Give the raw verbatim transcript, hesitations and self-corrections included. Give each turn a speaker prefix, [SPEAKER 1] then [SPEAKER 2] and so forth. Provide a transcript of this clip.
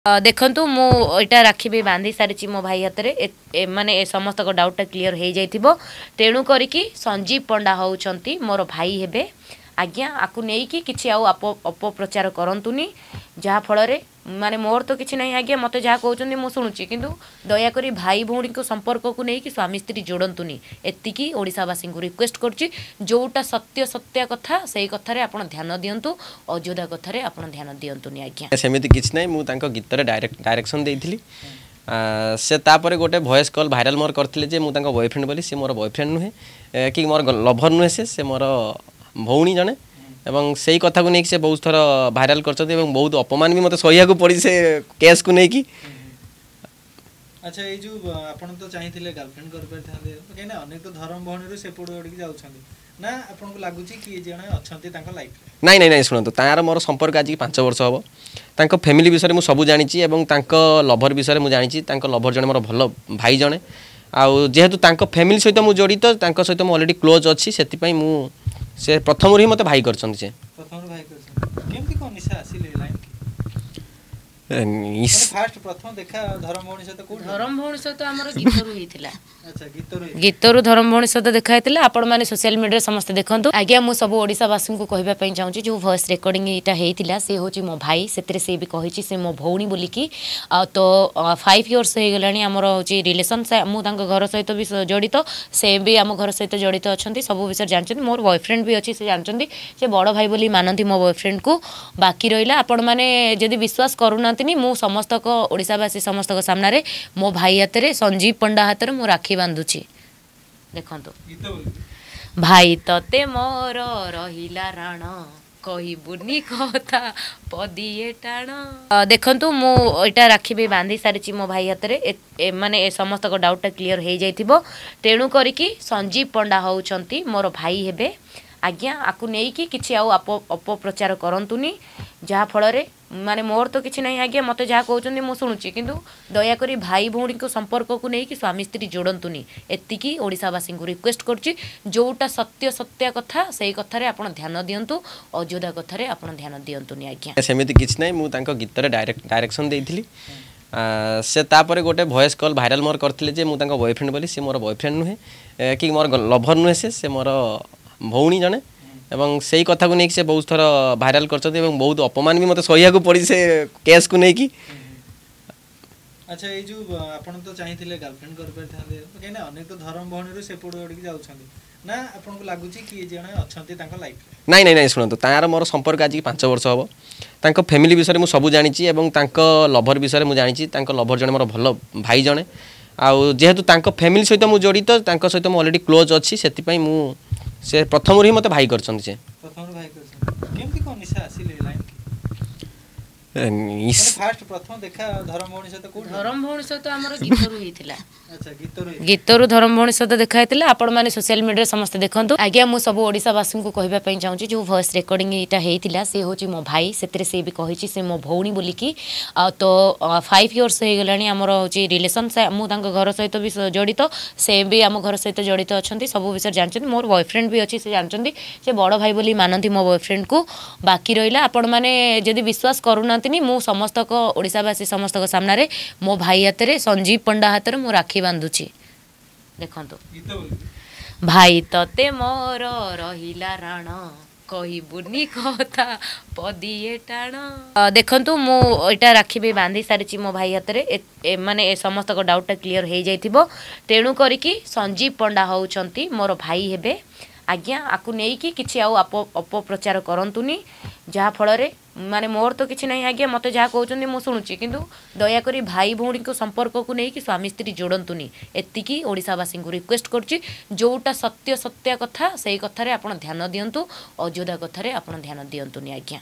[SPEAKER 1] अ, देखंतु मु एटा राखी भी बांधी सारी मो भाई हाथ में माने समस्त डाउटा क्लीयर हो जाइथिबो तेणु करिकी संजीव पंडा होउछंती मोर भाई हेबे आज्ञा आकु नहीं कि किछि आउ अपप्रचार करंतुनी जहा फल रे माने मोर तो किछि नहीं आज्ञा मते जहा कहउछंती मु सुनुची किंतु दया करी भाई भौणी को संपर्क को नहीं कि स्वामी स्त्री जोड़ंतुनी एतिकी ओडिसावासी को रिक्वेस्ट करछि जोटा सत्य सत्य कथा सेही कथा रे आपण ध्यान दियंतु अयोध्या कथा रे आपण ध्यान दियंतुनी आज्ञा
[SPEAKER 2] सेमिति किछ नै मु तांको गीत रे डायरेक्ट डायरेक्शन देइथिली से तापर गोटे वॉइस कॉल भाइराल मोर करथिले जे मु तांको बॉयफ्रेंड बोली से मोर बॉयफ्रेंड नुहे कि मोर लवर नुहे से से मोर भौणी जने एवं से कथा को नहीं से बहुत थर भाइराल कर बहुत अपमान भी मत सहिया को पड़ी से केस को नहीं कि
[SPEAKER 3] अच्छा ये जो आपण तो चाहिए गर्लफ्रेंड कर परथांदे कहीं अनेक तो धर्म भवनी से पड़ ओडिक जाउछंदी ना आपण को लागुची कि जने अछंती तांको लाइफ रे
[SPEAKER 2] नहीं नहीं नहीं सुनतो तार मोर संपर्क आज पांच वर्ष हबो तांको फैमिली विषय मु सब जानिची एवं तांको लवर विषय मु जानिची तांको लवर जने मोर भलो भाई जने आ जेहेतु तांको फैमिली सहित मु जड़ित तांको सहित मु ऑलरेडी क्लोज अछि सेति पई मु से प्रथम ही मते भाई करछन से
[SPEAKER 3] प्रथम भाई करछन केमती कोन निशा आसीले लाइन
[SPEAKER 2] की
[SPEAKER 3] फास्ट प्रथम देखा धर्म भवनी से तो को
[SPEAKER 1] धर्म भवनी से तो हमर गीतरु हेतिला
[SPEAKER 3] अच्छा गीतरु
[SPEAKER 1] गीतरु धर्म भवनी से तो देखा हेतिला आपण माने सोशल मीडिया समस्त देखंतु आज्ञा मु सब ओडिसा वासी को कहबा पई चाहूची जो वॉइस रिकॉर्डिंग एटा हेतिला से होची मो भाई सेतरे से भी कहिची से मो भौणी बोली की तो फाइव इयर्स हे गलानी हमर होची रिलेशन मु तांको घर सहित भी जड़ित से भी हम घर सहित जड़ित अछंती सब विषय जानछन मोर बॉयफ्रेंड भी अछि से जानछंती से बड़ भाई बोली मानंती मो बॉयफ्रेंड को बाकी रहिला आपण माने जदी विश्वास करूना मु समस्त को ओडिसावासी समस्त को सामने मो भाई हाथ में संजीव पंडा हाथ में मु राखी बांधुची देखंतु भाई तते मोर रहिला राण कहबुनी कथा पदिए टाण देखंतु मु एटा राखी भी बांधी सारी मो भाई हाथ में माने समस्त को डाउटा क्लीयर हो जाइथिबो तेणु करिकी संजीव पंडा होउछंती मोर भाई हेबे आज्ञा आकु नहीं कि किछि आउ अपप्रचार करंतुनी जहा फल रे माने मोर तो किछि नहीं आज्ञा मते जहा कहउछंती मु सुनुची किंतु दया करी भाई भौणी को संपर्क को नहीं कि स्वामी स्त्री जोड़ंतुनी एतिकी ओडिसावासी को रिक्वेस्ट करछि जोटा सत्य सत्य कथा सेही कथा रे आपण ध्यान दियंतु अयोध्या कथा रे आपण ध्यान दियंतुनी आज्ञा
[SPEAKER 2] सेमिति किछ नै मु तांको गीत रे डायरेक्ट डायरेक्शन देइथिली से तापर गोटे वॉइस कॉल भाइराल मोर करथिले जे मु तांको बॉयफ्रेंड बोली से मोर बॉयफ्रेंड नुहे कि मोर लवर नुहे से से मोर भौणी जने एवं से कथा को नहीं से बहुत थर भाइराल कर बहुत अपमान भी मत सहिया को पड़ी से केस को नहीं कि
[SPEAKER 3] अच्छा ये जो आपण तो चाहिए गर्लफ्रेंड कर परथांदे कहीं अनेक तो धर्म भवनी से पड़ ओडिक जाउछंदी ना आपण को लागुची कि जने अछंती तांको लाइफ रे
[SPEAKER 2] नहीं नहीं नहीं सुनतो तार मोर संपर्क आज पांच वर्ष हबो तांको फैमिली विषय मु सब जानिची एवं तांको लवर विषय मु जानिची तांको लवर जने मोर भलो भाई जने आ जेहेतु तांको फैमिली सहित मु जड़ित तांको सहित मु ऑलरेडी क्लोज अछि सेति पई मु से प्रथम ही मते भाई करछन से
[SPEAKER 3] प्रथम भाई करछन केमती कोन निशा आसीले लाइन
[SPEAKER 2] की
[SPEAKER 3] फास्ट प्रथम देखा धर्म भवनी से तो को
[SPEAKER 1] धर्म भवनी से तो हमर गीतरु हेतिला
[SPEAKER 3] अच्छा गीतरु
[SPEAKER 1] गीतरु धर्म भवनी से तो देखा हेतिला आपण माने सोशल मीडिया समस्त देखंतु आज्ञा मु सब ओडिसा वासी को कहबा पई चाहूची जो वॉइस रिकॉर्डिंग एटा हेतिला से होची मो भाई सेतरे से भी कहिची से मो भौणी बोली की तो फाइव इयर्स हे गलानी हमर होची रिलेशन मु तांको घर सहित भी जड़ित से भी हम घर सहित जड़ित अछंती सब विषय जानछन मोर बॉयफ्रेंड भी अछि से जानछंती से बड़ भाई बोली मानंती मो बॉयफ्रेंड को बाकी रहिला आपण माने जदी विश्वास करूना मु समस्त को ओडिसावासी समस्त को सामने मो भाई हाथ में संजीव पंडा हाथ में मु राखी बांधुची देखंतु भाई तते मोर रहिला राण कहबुनी कथा पदिए टाण देखंतु मु एटा राखी भी बांधी सारी मो भाई हाथ में माने समस्त को डाउटा क्लीयर हो जाइथिबो तेणु करिकी संजीव पंडा होउछंती मोर भाई हेबे आज्ञा आकु नहीं कि किछि आउ अपप्रचार करंतुनी जहा फल रे माने मोर तो किछि नहीं आज्ञा मते जहा कहउछंती मु सुनुची किंतु दया करी भाई भौणी को संपर्क को नहीं कि स्वामी स्त्री जोड़ंतुनी एतिकी ओडिसावासी को रिक्वेस्ट करछि जोटा सत्य सत्य कथा सेही कथा रे आपण ध्यान दियंतु अयोध्या कथा रे आपण ध्यान दियंतुनी आज्ञा।